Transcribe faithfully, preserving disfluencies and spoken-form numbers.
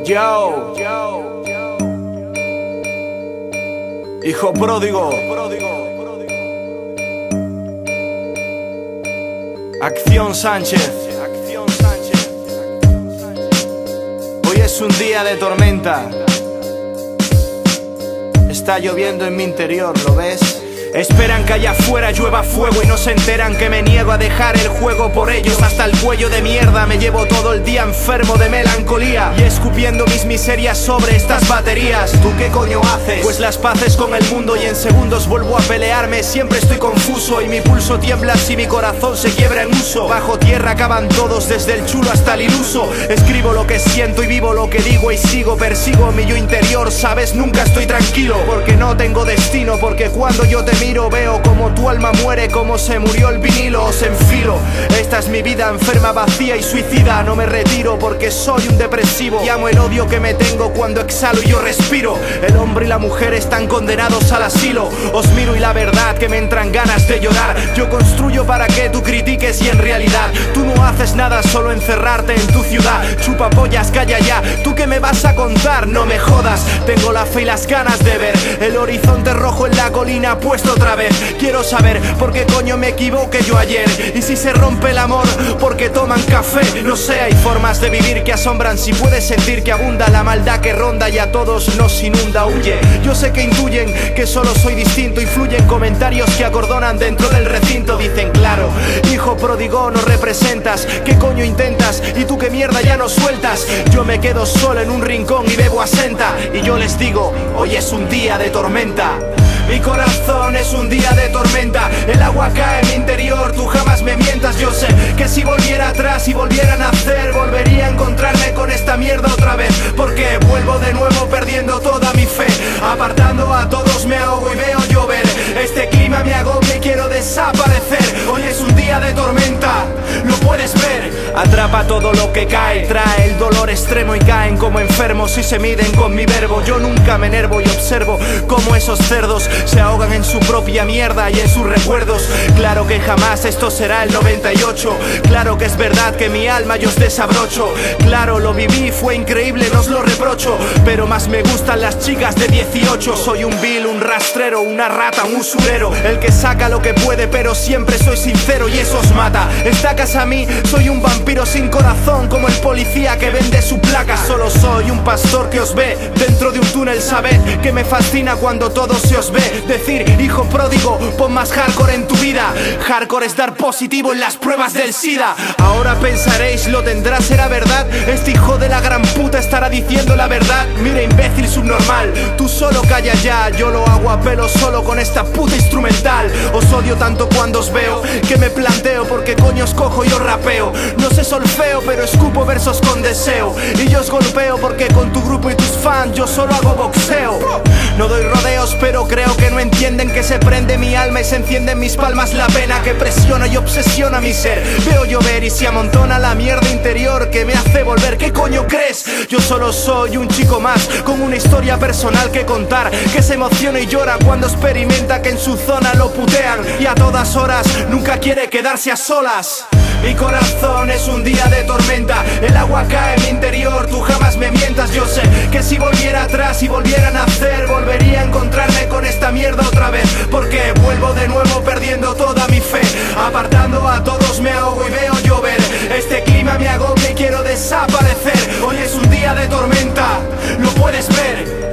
Yo, hijo pródigo, Acción Sánchez. Hoy es un día de tormenta. Está lloviendo en mi interior, ¿lo ves? Esperan que allá afuera llueva fuego y no se enteran que me niego a dejar el juego por ellos. Hasta el cuello de mierda me llevo todo el día enfermo de melancolía y escupiendo mis miserias sobre estas baterías. ¿Tú qué coño haces? Pues las paces con el mundo y en segundos vuelvo a pelearme. Siempre estoy confuso y mi pulso tiembla si mi corazón se quiebra en uso. Bajo tierra acaban todos, desde el chulo hasta el iluso. Escribo lo que siento y vivo lo que digo y sigo, persigo mi yo interior, ¿sabes? Nunca estoy tranquilo porque no tengo destino, porque cuando yo te miro veo como tu alma muere, como se murió el vinilo, os enfilo. Esta es mi vida enferma, vacía y suicida. No me retiro porque soy un depresivo y amo el odio que me tengo cuando exhalo y yo respiro. El hombre y la mujer están condenados al asilo. Os miro y la verdad que me entran ganas de llorar. Yo construyo para que tú critiques y en realidad tú no haces nada, solo encerrarte en tu ciudad. Chupa pollas, calla ya, ¿tú qué me vas a contar? No me jodas, tengo la fe y las ganas de ver el horizonte rojo en la colina puesto otra vez. Quiero saber por qué coño me equivoqué yo ayer. Y si se rompe el amor, porque toman café. No sé, hay formas de vivir que asombran. Si puedes sentir que abunda la maldad que ronda y a todos nos inunda, huye. Yo sé que intuyen que solo soy distinto. Influyen comentarios que acordonan dentro del recinto. Dicen claro, hijo pródigo no representas. ¿Qué coño intentas? ¿Y tú qué mierda ya no sueltas? Yo me quedo solo en un rincón y bebo asenta. Y yo les digo, hoy es un día de tormenta. Mi corazón es un día de tormenta. El agua cae en mi interior, tú jamás me mientas. Yo sé que si volviera atrás y volviera a nacer, volvería a encontrarme con esta mierda otra vez. Porque vuelvo de nuevo perdiendo toda mi fe. Apartando a todos me ahogo y veo llover. Este clima me agobia y quiero desaparecer. Hoy es un día de tormenta, lo puedes ver. Atrapa todo lo que cae, trae el dolor extremo y caen como enfermos si se miden con mi verbo. Yo nunca me enervo y observo cómo esos cerdos se ahogan en su propia mierda y en sus recuerdos. Claro que jamás esto será el noventa y ocho. Claro que es verdad que mi alma yo os desabrocho. Claro, lo viví, fue increíble, no os lo reprocho. Pero más me gustan las chicas de dieciocho. Soy un vil, un rastrero, una rata, un usurero, el que saca lo que puede pero siempre soy sincero y eso os mata. Estacas a mí, soy un vampiro sin corazón, como el policía que vende su placa. Solo soy un pastor que os ve dentro de un túnel. Sabed que me fascina cuando todo se os ve. Decir, hijo pródigo, pon más hardcore en tu vida. Hardcore es dar positivo en las pruebas del SIDA. Ahora pensaréis, lo tendrá, será verdad. Este hijo de la gran puta estará diciendo la verdad. Mira, imbécil subnormal, tú solo calla ya. Yo lo hago a pelo solo con esta puta instrumental. Os odio tanto cuando os veo que me planteo porque coño os cojo y os rapeo. No sé solfeo pero escupo versos con deseo. Y yo os golpeo porque con tu grupo y tus fans yo solo hago boxeo. No doy rodeos pero creo que no entienden que se prende mi alma y se enciende en mis palmas la pena que presiona y obsesiona mi ser. Veo llover y se amontona la mierda interior que me hace volver. ¿Qué coño crees? Yo solo soy un chico más con una historia personal que contar, que se emociona y llora cuando experimenta que en su zona lo putean y a todas horas nunca quiere quedarse a solas. Mi corazón es un día de tormenta. El agua cae en mi interior, tú jamás me mientas. Yo sé que si volviera atrás y volviera a nacer, volvería a encontrarme con esta mierda otra vez. Porque vuelvo de nuevo perdiendo toda mi fe. Apartando a todos me ahogo y veo llover. Este clima me agobia y quiero desaparecer. Hoy es un día de tormenta, lo puedes ver.